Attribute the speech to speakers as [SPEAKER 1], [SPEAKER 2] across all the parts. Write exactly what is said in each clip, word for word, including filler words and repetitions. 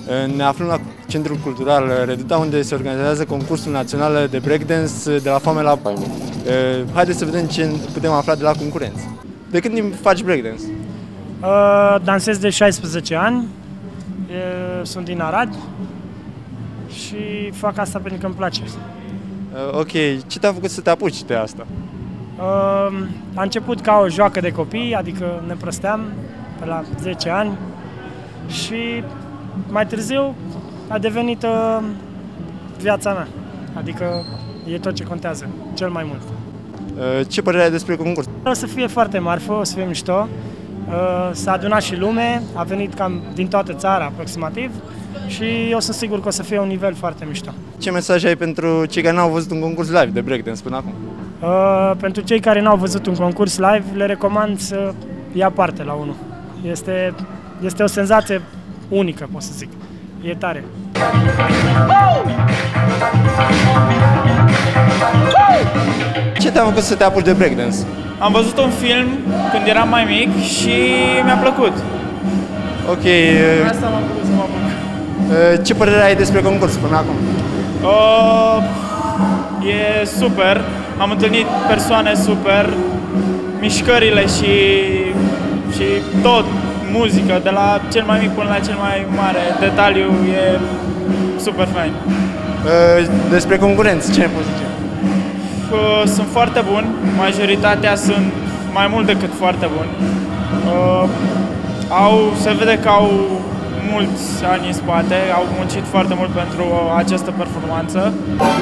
[SPEAKER 1] Ne aflăm la Centrul Cultural Reduta, unde se organizează concursul național de breakdance de la foame la pâine. Haideți să vedem ce putem afla de la concurenți. De când timp faci breakdance?
[SPEAKER 2] Uh, dansez de șaisprezece ani, uh, sunt din Arad și fac asta pentru că îmi place.
[SPEAKER 1] Uh, ok, ce te-a făcut să te apuci de asta?
[SPEAKER 2] Uh, a început ca o joacă de copii, adică ne prăsteam pe la zece ani și mai târziu a devenit uh, viața mea, adică e tot ce contează, cel mai mult.
[SPEAKER 1] Uh, ce părere ai despre concurs?
[SPEAKER 2] O să fie foarte marfă, o să fie mișto, uh, s-a adunat și lume, a venit cam din toată țara aproximativ și eu sunt sigur că o să fie un nivel foarte mișto.
[SPEAKER 1] Ce mesaj ai pentru cei care n-au văzut un concurs live de breakdance până acum?
[SPEAKER 2] Uh, pentru cei care n-au văzut un concurs live, le recomand să ia parte la unul. Este, este o senzație unică, pot să zic. E tare.
[SPEAKER 1] Ce te-a făcut să te apuci de breakdance?
[SPEAKER 3] Am văzut un film când eram mai mic și mi-a plăcut.
[SPEAKER 1] Ok.
[SPEAKER 3] Asta m-a făcut să mă apuc.
[SPEAKER 1] Ce părere ai despre concurs până acum?
[SPEAKER 3] Uh, e super. Am întâlnit persoane super. Mișcările și, și tot. Muzică, de la cel mai mic până la cel mai mare detaliu, e super fain.
[SPEAKER 1] Despre concurenți, ce ne poți zice?
[SPEAKER 3] Sunt foarte buni, majoritatea sunt mai mult decât foarte buni. Au, se vede că au mulți ani în spate, au muncit foarte mult pentru această performanță.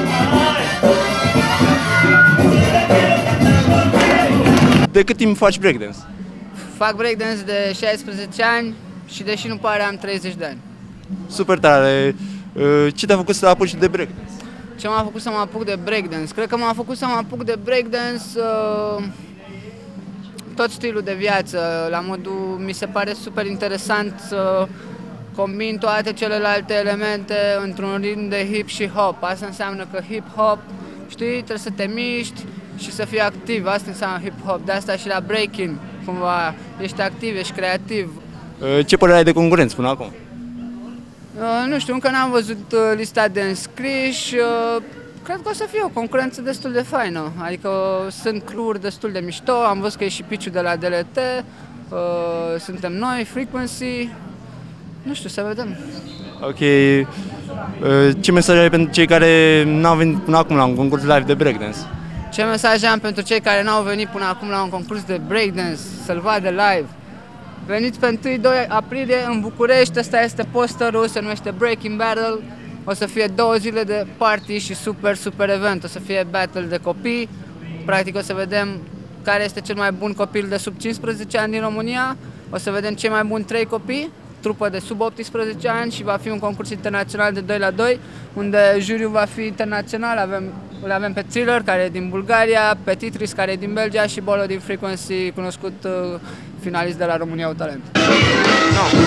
[SPEAKER 1] De cât timp faci breakdance?
[SPEAKER 4] Fac breakdance de șaisprezece ani și deși nu pare am treizeci de ani.
[SPEAKER 1] Super tare! Ce te-a făcut să te apuci de breakdance?
[SPEAKER 4] Ce m-a făcut să mă apuc de breakdance? Cred că m-a făcut să mă apuc de breakdance uh, tot stilul de viață. La modul, mi se pare super interesant să combin toate celelalte elemente într-un ritm de hip și hop. Asta înseamnă că hip-hop, știi, trebuie să te miști și să fii activ. Asta înseamnă hip-hop. De asta și la breaking. Cumva, ești activ, ești creativ.
[SPEAKER 1] Ce părere ai de concurenți până acum?
[SPEAKER 4] Uh, nu știu, încă n-am văzut uh, lista de înscriși. Uh, cred că o să fie o concurență destul de faină. Adică uh, sunt crew-uri destul de mișto, am văzut că e și Piciu de la D L T, uh, suntem noi, Frequency. Nu știu, să vedem.
[SPEAKER 1] Ok. Uh, ce mesaj ai pentru cei care n-au venit până acum la un concurs live de breakdance?
[SPEAKER 4] Ce mesaj am pentru cei care n-au venit până acum la un concurs de breakdance, să-l vadă live? Veniți pe întâi doi aprilie în București, ăsta este posterul, se numește Breaking Battle. O să fie două zile de party și super, super event. O să fie battle de copii. Practic o să vedem care este cel mai bun copil de sub cincisprezece ani din România. O să vedem cei mai buni trei copii, trupă de sub optsprezece ani și va fi un concurs internațional de doi la doi, unde juriul va fi internațional. Avem, le avem pe Thriller, care e din Bulgaria, pe Titris, care e din Belgia și Bolo din Frequency, cunoscut uh, finalist de la România Au Talent. No.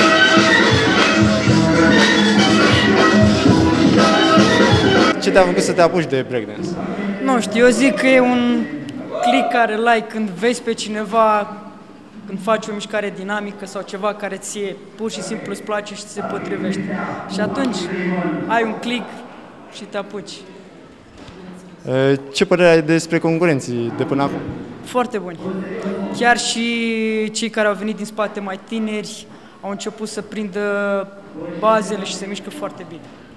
[SPEAKER 1] Ce te-a făcut să te apuci de breakdance?
[SPEAKER 5] Nu știu, eu zic că e un click care like când vezi pe cineva, când faci o mișcare dinamică sau ceva care ție pur și simplu îți place și ți se potrivește. Și atunci ai un click și te apuci.
[SPEAKER 1] Ce părere ai despre concurenții de până acum?
[SPEAKER 5] Foarte buni. Chiar și cei care au venit din spate mai tineri au început să prindă bazele și se mișcă foarte bine.